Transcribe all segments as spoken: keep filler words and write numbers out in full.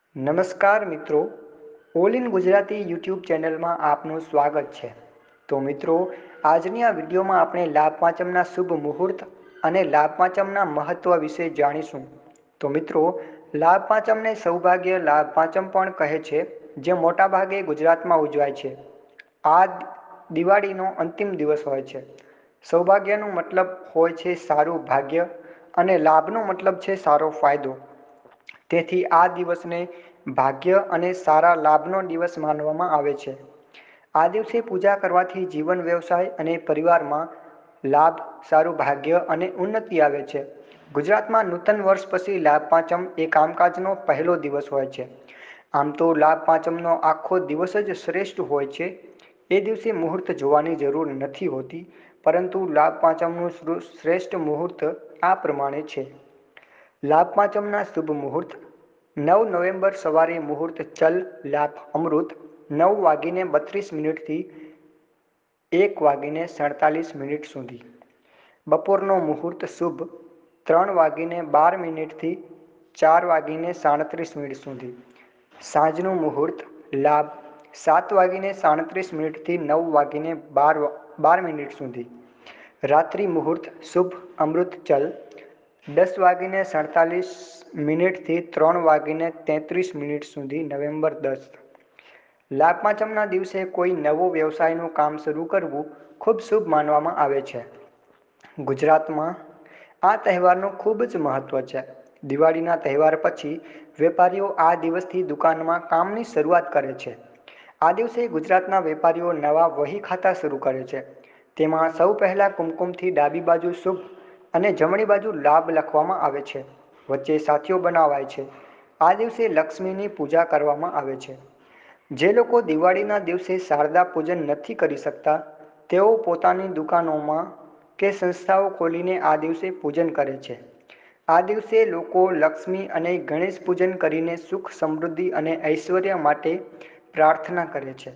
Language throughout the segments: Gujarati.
નમસ્કાર મિત્રો, ઓલ ઇન ગુજરાતી યુટ્યુબ ચેનલમાં આપનું સ્વાગત છે. તો મિત્રો, આજની આ વિડીયોમાં આપણે લાભ પાંચમના શુભ મુહૂર્ત અને લાભ પાંચમના મહત્વ વિશે જાણીશું. તો મિત્રો, લાભ પાંચમને સૌભાગ્ય લાભ પાંચમ પણ કહે છે, જે મોટાભાગે ગુજરાતમાં ઉજવાય છે. આ દિવાળીનો અંતિમ દિવસ હોય છે. સૌભાગ્યનો મતલબ હોય છે સારું ભાગ્ય અને લાભનો મતલબ છે સારો ફાયદો. તેથી આ દિવસને ભાગ્ય અને સારા લાભનો દિવસ માનવામાં આવે છે. આ દિવસે પૂજા કરવાથી જીવન વ્યવસાય અને પરિવારમાં લાભ, સારું ભાગ્ય અને ઉન્નતિ આવે છે. ગુજરાતમાં નૂતન વર્ષ પછી લાભ પાંચમ એ કામકાજનો પહેલો દિવસ હોય છે. આમ તો લાભ પાંચમનો આખો દિવસ જ શ્રેષ્ઠ હોય છે. એ દિવસે મુહૂર્ત જોવાની જરૂર નથી હોતી, પરંતુ લાભ પાંચમનું શ્રેષ્ઠ મુહૂર્ત આ પ્રમાણે છે. લાભ પાંચમના શુભ મુહૂર્ત: નવ નવેમ્બર સવારે મુહૂર્ત ચલ લાભ અમૃત નવ વાગીને બત્રીસ મિનિટથી એક વાગીને સડતાલીસ મિનિટ સુધી. બપોરનો મુહૂર્ત શુભ ત્રણ વાગીને બાર મિનિટથી ચાર વાગીને સાડત્રીસ મિનિટ સુધી. સાંજનું મુહૂર્ત લાભ સાત વાગીને સાડત્રીસ મિનિટથી નવ વાગીને બાર બાર મિનિટ સુધી. રાત્રિ મુહૂર્ત શુભ અમૃત ચલ દસ વાગીને સડતાલીસ મિનિટથી ત્રણ વાગીને તેત્રીસ મિનિટ સુધી. નવેમ્બર દસ. લાભ પાંચમના દિવસે કોઈ નવો વ્યવસાયનું કામ શરૂ કરવું ખૂબ શુભ માનવામાં આવે છે. ગુજરાતમાં આ તહેવારનું ખૂબ જ મહત્વ છે. દિવાળીના તહેવાર પછી વેપારીઓ આ દિવસથી દુકાનમાં કામની શરૂઆત કરે છે. આ દિવસે ગુજરાતના વેપારીઓ નવા વહી ખાતા શરૂ કરે છે. તેમાં સૌ પહેલાં કુમકુમથી ડાબી બાજુ શુભ અને જમણી બાજુ લાભ લખવામાં આવે છે. વચ્ચે સાથીઓ બનાવાય છે. આ દિવસે લક્ષ્મીની પૂજા કરવામાં આવે છે. જે લોકો દિવાળીના દિવસે શારદા પૂજન નથી કરી શકતા, તેઓ પોતાની દુકાનોમાં કે સંસ્થાઓ ખોલીને આ દિવસે પૂજન કરે છે. આ દિવસે લોકો લક્ષ્મી અને ગણેશ પૂજન કરીને સુખ, સમૃદ્ધિ અને ઐશ્વર્ય માટે પ્રાર્થના કરે છે.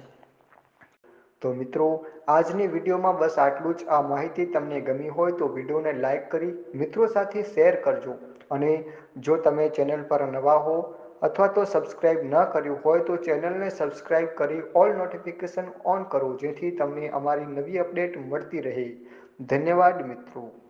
તો મિત્રો, આજની વિડીયોમાં બસ આટલું જ. આ માહિતી તમને ગમી હોય તો વિડીયોને લાઇક કરી મિત્રો સાથે શેર કરજો. અને જો તમે ચેનલ પર નવા હો અથવા તો સબસ્ક્રાઇબ ન કર્યું હોય તો ચેનલને સબસ્ક્રાઇબ કરી ઓલ નોટિફિકેશન ઓન કરો, જેથી તમને અમારી નવી અપડેટ મળતી રહે. ધન્યવાદ મિત્રો.